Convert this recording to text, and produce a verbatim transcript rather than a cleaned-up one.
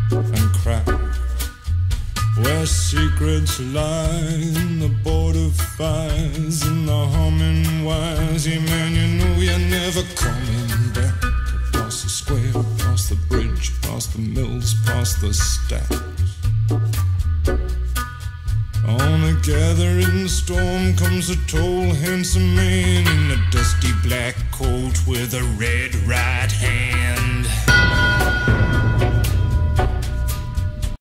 and crack, where secrets lie in the border fires, in the humming wires. Yeah, man, you know you're never coming back. Past the square, past the bridge, past the mills, past the stacks. On a gathering storm comes a tall, handsome man in a dusty black coat with a red right hand.